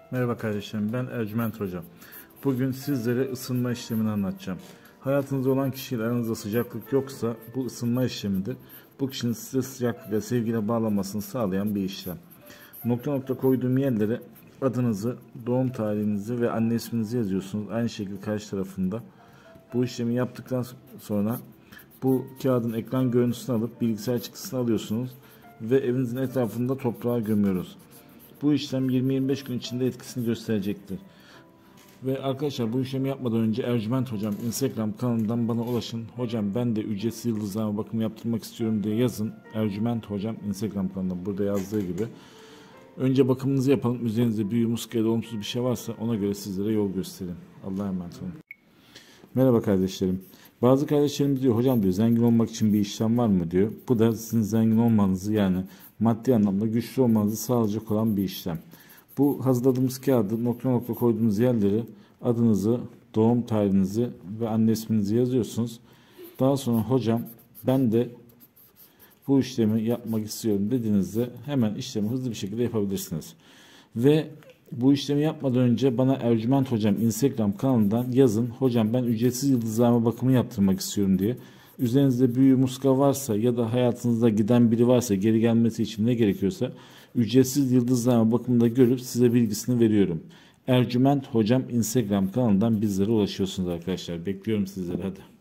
Merhaba kardeşlerim, ben Ercüment Hocam. Bugün sizlere ısınma işlemini anlatacağım. Hayatınızda olan kişiyle aranızda sıcaklık yoksa bu ısınma işlemidir. Bu kişinin size sıcaklık ve sevgiyle bağlanmasını sağlayan bir işlem. Nokta nokta koyduğum yerlere adınızı, doğum tarihinizi ve anne isminizi yazıyorsunuz. Aynı şekilde karşı tarafında. Bu işlemi yaptıktan sonra bu kağıdın ekran görüntüsünü alıp bilgisayar çıktısını alıyorsunuz ve evinizin etrafında toprağa gömüyoruz. Bu işlem 20-25 gün içinde etkisini gösterecektir. Ve arkadaşlar, bu işlemi yapmadan önce Ercüment Hocam Instagram kanalından bana ulaşın. Hocam ben de ücretsiz yıldızlama bakımı yaptırmak istiyorum diye yazın. Ercüment Hocam Instagram kanalında burada yazdığı gibi. Önce bakımınızı yapalım. Üzerinizde büyü, muska ya da olumsuz bir şey varsa ona göre sizlere yol göstereyim. Allah'a emanet olun. Merhaba kardeşlerim. Bazı kardeşlerimiz diyor, hocam diyor, zengin olmak için bir işlem var mı diyor. Bu da sizin zengin olmanızı, yani maddi anlamda güçlü olmanızı sağlayacak olan bir işlem. Bu hazırladığımız kağıdı nokta nokta koyduğunuz yerleri adınızı, doğum tarihinizi ve anne isminizi yazıyorsunuz. Daha sonra hocam ben de bu işlemi yapmak istiyorum dediğinizde hemen işlemi hızlı bir şekilde yapabilirsiniz. Ve bu işlemi yapmadan önce bana Ercüment Hocam Instagram kanalından yazın. Hocam ben ücretsiz yıldızlama bakımı yaptırmak istiyorum diye. Üzerinizde büyü, muska varsa ya da hayatınızda giden biri varsa, geri gelmesi için ne gerekiyorsa ücretsiz yıldızlama bakımında görüp size bilgisini veriyorum. Ercüment Hocam Instagram kanalından bizlere ulaşıyorsunuz arkadaşlar. Bekliyorum sizleri, hadi.